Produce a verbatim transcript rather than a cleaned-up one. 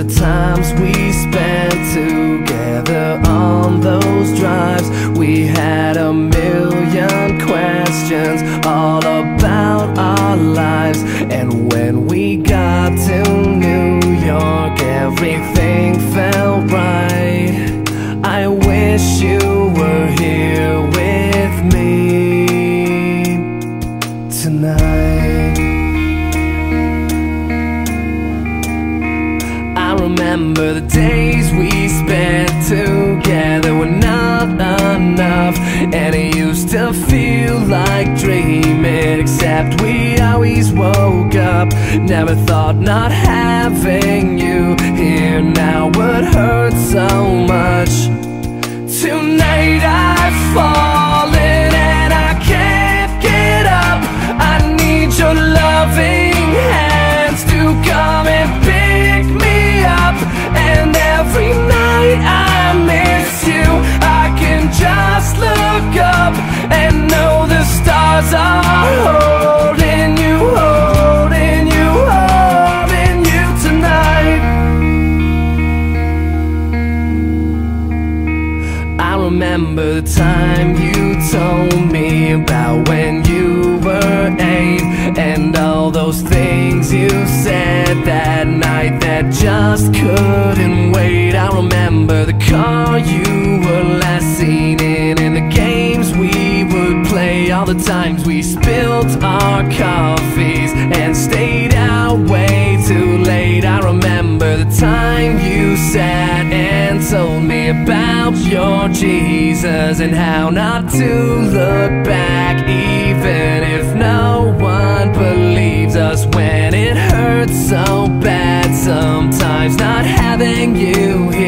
the times we spent together on those drives. We had a million questions all about our lives. And when we got to New York, everything felt right. I wish you were here with me tonight. I remember the days we spent together were not enough, and it used to feel like dreaming, except we always woke up. Never thought not having you here now would hurt so much. Tonight I've fallen and I can't get up. I need your loving hands to come and pick me up. And every night I miss you, I can just look up and know the stars are holding you, holding you, holding you tonight. I remember the time you told me about when you were eight, and all those things you said that night that just couldn't wait. I remember the car you were last seen in, and the games we would play, all the times we spilled our coffees and stayed out way too late. I remember the time you sat and told me about your Jesus and how not to look back, even if no one believes us. When it hurts so bad sometimes not having you here,